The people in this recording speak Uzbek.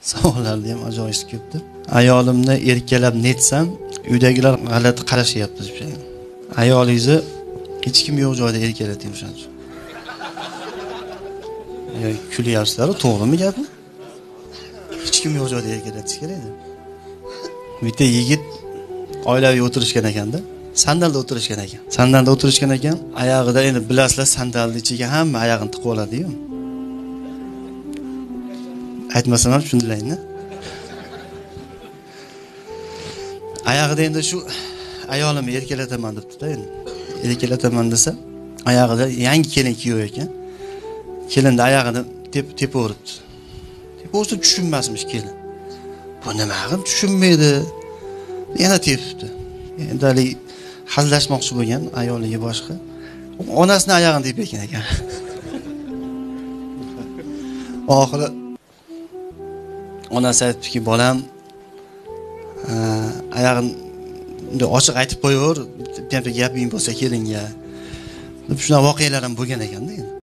Savollarni ham ajoyib ko'pdi. Ayolimni erkalab netsam, uydagilar g'alati qarashyapti deb şey. Ayolingizni hech kim yo'q joyda erkalating o'shancha. Kulyapsizlar, to'g'rimi gapim? Hech kim yo'q joyda erkalatish kerak-da. Bitta yigit oilaviy o'tirishgan ekanda, sandalda o'tirishgan ekan. Sandalda o'tirishgan ekan, oyog'ida endi bilasizlar, sandalning ichiga hamma oyog'ini tiqib oladi-yu. Aytmasam ham tushundiringlar. Oyog'ida endi shu ayolimni erkalataman debdi-da endi. Erkalataman desa, oyog'ida yangi kelin kiyib ekan. Kelinni oyog'ini tepaveribdi. Tepaversa tushunmasmish kelin. Bu nima qilib tushunmaydi. Yana tepibdi. Endi hali hazillashmoqchi bo'lgan ayoliga boshqa. Onasini oyog'ini tepgan ekan. Oxiri onasi aytdiki, bolam oyog'ini ochiq aytib qo'yaver, bitta gaping bo'lsa kelinga. Shunaqa voqealar ham bo'lgan ekanda endi.